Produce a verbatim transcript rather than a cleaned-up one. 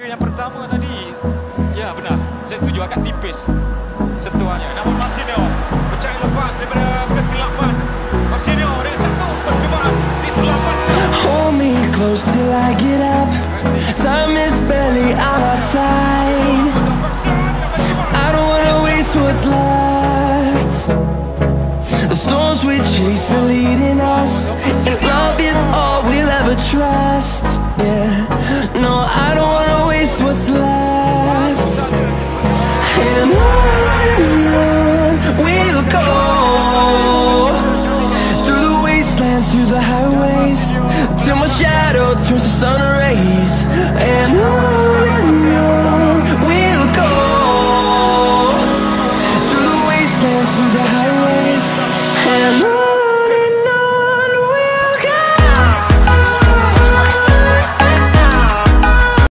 Yang pertama tadi, ya benar, saya setuju agak tipis sentuhannya. Namun Marcinho mencari lepas daripada kesilapan. Marcinho dengan satu percubaan diselamatkan. Hold me close till I get up. Time is barely on our side. I don't wanna waste what's left. The storms we chase are leading us, and love is all we'll ever trust. Yeah, no, I don't wanna waste what's left. And on and on we'll go, through the wastelands, through the highways, till my shadow turns to sun rays.